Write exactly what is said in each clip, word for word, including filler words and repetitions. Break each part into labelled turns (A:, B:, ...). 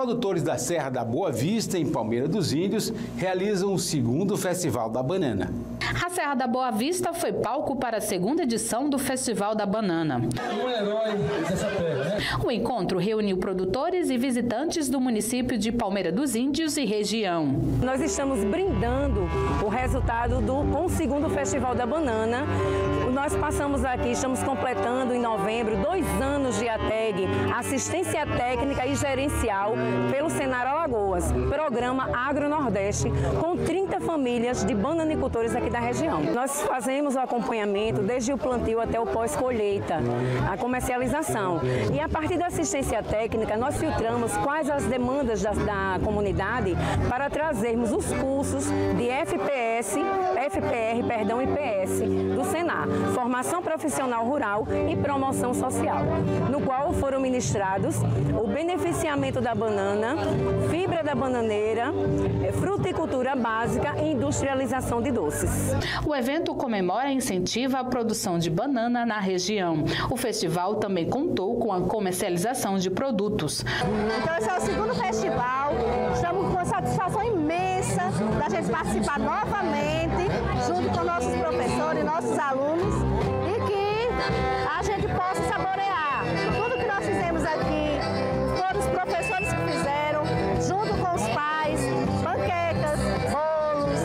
A: produtores da Serra da Boa Vista, em Palmeira dos Índios, realizam o segundo Festival da Banana.
B: A Serra da Boa Vista foi palco para a segunda edição do Festival da Banana.
C: Um herói dessa terra, né?
B: O encontro reuniu produtores e visitantes do município de Palmeira dos Índios e região.
D: Nós estamos brindando o resultado do com o segundo Festival da Banana. Nós passamos aqui, estamos completando em novembro dois anos de A T E G, Assistência Técnica e Gerencial, pelo Senar Alagoas, Programa Agro Nordeste, com trinta famílias de bananicultores aqui da região. Nós fazemos o acompanhamento desde o plantio até o pós-colheita, a comercialização. E a partir da assistência técnica, nós filtramos quais as demandas da, da comunidade para trazermos os cursos de F P S, F P R, perdão, e P S do Senar, Formação Profissional Rural e Promoção Social, no qual foram ministrados o beneficiamento da banana, fibra da bananeira, fruticultura básica e industrialização de doces.
B: O evento comemora e incentiva a produção de banana na região. O festival também contou com a comercialização de produtos.
E: Então esse é o segundo festival, estamos com uma satisfação imensa da gente participar novamente, junto com nossos professores, nossos alunos, e que a gente possa saborear tudo que nós fizemos aqui, todos os professores que fizeram, junto com os pais, panquecas, bolos,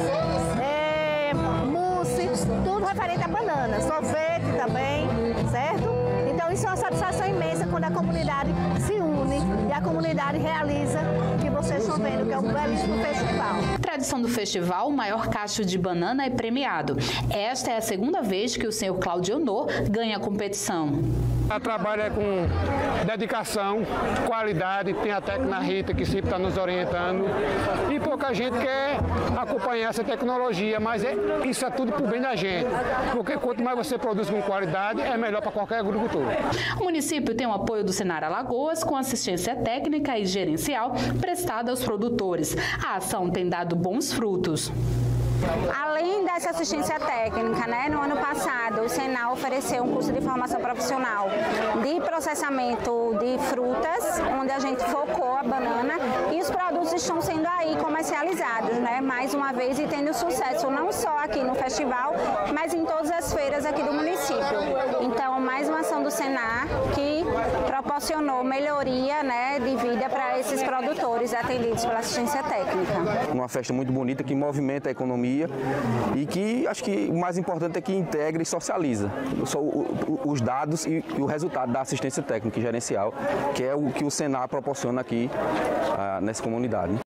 E: é, mousse, tudo referente à banana, sorvete também, certo? Então isso é uma satisfação imensa quando a comunidade se une e a comunidade realiza o que vocês estão vendo, que é um belíssimo festival.
B: Tradição do festival, o maior cacho de banana é premiado. Esta é a segunda vez que o senhor Claudio Honor ganha a competição.
F: Ela trabalha com dedicação, qualidade, tem a técnica Rita que sempre está nos orientando e pouca gente quer acompanhar essa tecnologia, mas é, isso é tudo para o bem da gente, porque quanto mais você produz com qualidade, é melhor para qualquer agricultor.
B: O município tem o apoio do Senar Alagoas com assistência técnica e gerencial prestada aos produtores. A ação tem dado bons frutos.
G: Além dessa assistência técnica, né, no ano passado o Senar ofereceu um curso de formação profissional de processamento de frutas, onde a gente focou a banana e os produtos estão sendo aí comercializados, né, mais uma vez e tendo sucesso não só aqui no festival, mas em todas as feiras aqui do município. Então, mais uma ação do Senar que proporcionou melhoria, né, de vida para esses produtores atendidos pela assistência técnica.
H: Uma festa muito bonita que movimenta a economia e que acho que o mais importante é que integra e socializa os dados e o resultado da assistência técnica e gerencial, que é o que o Senar proporciona aqui nessa comunidade.